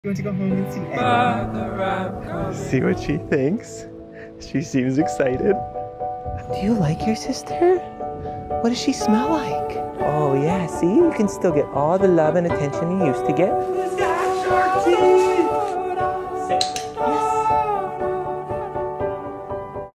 You want to go home and see Eddie? See what she thinks. She seems excited. Do you like your sister? What does she smell like? Oh yeah, see? You can still get all the love and attention you used to get. Who's got shark teeth?